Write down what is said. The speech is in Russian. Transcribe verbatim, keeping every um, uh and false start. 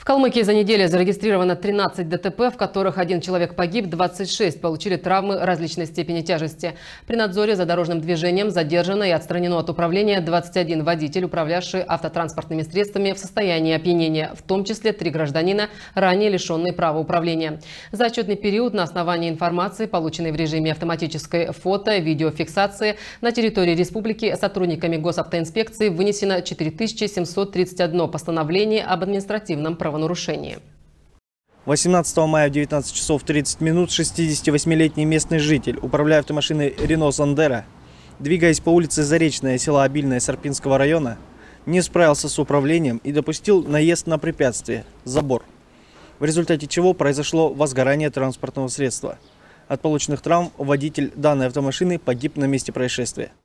В Калмыкии за неделю зарегистрировано тринадцать ДТП, в которых один человек погиб, двадцать шесть получили травмы различной степени тяжести. При надзоре за дорожным движением задержано и отстранено от управления двадцать один водитель, управлявший автотранспортными средствами в состоянии опьянения, в том числе три гражданина, ранее лишенные права управления. За отчетный период на основании информации, полученной в режиме автоматической фото- и видеофиксации, на территории республики сотрудниками госавтоинспекции вынесено четыре тысячи семьсот тридцать одно постановление об административном правонарушении. восемнадцатого мая в девятнадцать часов тридцать минут шестидесятивосьмилетний местный житель, управляя автомашиной Рено Сандера, двигаясь по улице Заречная, села Обильное Сарпинского района, не справился с управлением и допустил наезд на препятствие – забор, в результате чего произошло возгорание транспортного средства. От полученных травм водитель данной автомашины погиб на месте происшествия.